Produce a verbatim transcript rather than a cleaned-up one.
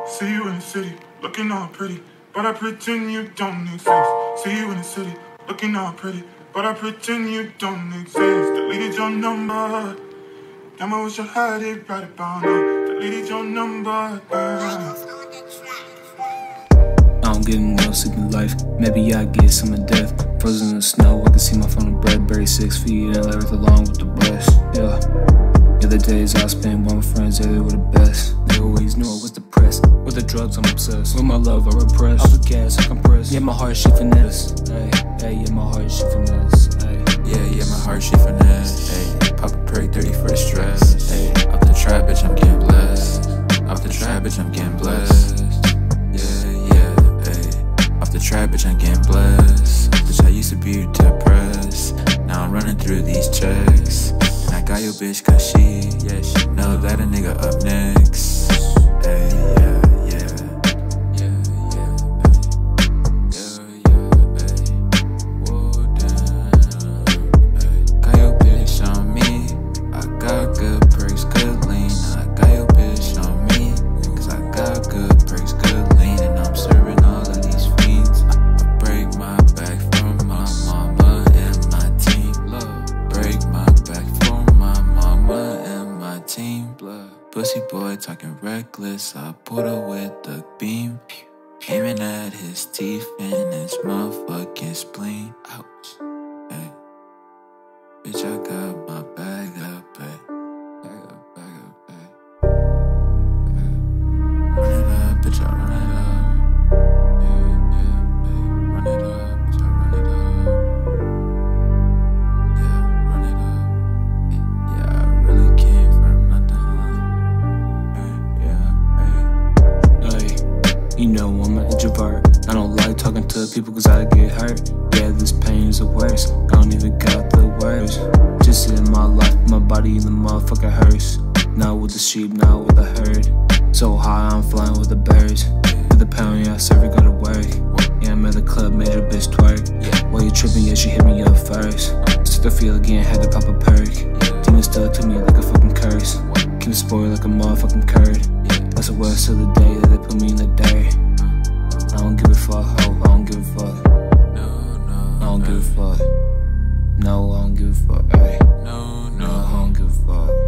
See you in the city, looking all pretty, but I pretend you don't exist. See you in the city, looking all pretty, but I pretend you don't exist. Deleted your number, damn, I wish I had it right about now. Deleted your number, damn. I don't get no sleeping life, maybe I get some of death. Frozen in the snow, I can see my phone in bread, buried six feet and left along with the breast. Yeah. The other days I spent with my friends, yeah, they were the best. They always knew I was depressed. With the drugs, I'm obsessed. With my love, I repress. Off the gas, I compress. Yeah, my heart, she finesse. Hey, hey, yeah, my heart, she finesse. Hey, yeah, yeah, my heart, she finesse. Hey, pop a perk, thirty for the stress. Hey, off the trap, bitch, I'm getting blessed. Off the trap, bitch, I'm getting blessed. Yeah, yeah, hey. Off the trap, bitch, I'm getting blessed. Bitch, I used to be depressed. Now I'm running through these checks. And I got your bitch cause she, yeah, she know that a nigga up next. Hey, yeah, yeah. Yeah, yeah, hey. Yeah, yeah, hey. Whoa, damn, hey. Got your bitch on me. I got good perks, good lean. I got your bitch on me. Cause I got good perks, good lean. And I'm serving all of these fiends. I break my back for my mama and my team. Love, break my back for my mama and my team. Blood. Pussy boy talking reckless, I put her with the beam. Aiming at his teeth and his motherfucking spleen. Ouch, hey. Bitch, I got my bag up, hey. Bag up, bag up, hey. Run it up, bitch, I run it up. Yeah, yeah, hey. Run it up, bitch, I run it up. Yeah, run it up. Hey, yeah, I really came from nothing. Hey, yeah, hey. you know I'm an introvert. I don't like talking to people cause I get hurt. Yeah, this pain is the worst. I don't even got the words. Just in my life, my body in the motherfucker hurts. Not with the sheep, not with the herd. So high, I'm flying with the birds. With the pound, yeah, I serve it, go to work. Yeah, I'm at the club, made a bitch twerk. While you tripping, yeah, she hit me up first. Took the feel again, had to pop a perk. Demon stuck to me like a fucking curse. Keep it spoiled like a motherfucking curd. That's the worst till the day that they put me in the dirt. I don't give a fuck, ho, I don't give a fuck. I don't give a fuck. No, I don't give a fuck, ayy. No, No, I don't give a fuck.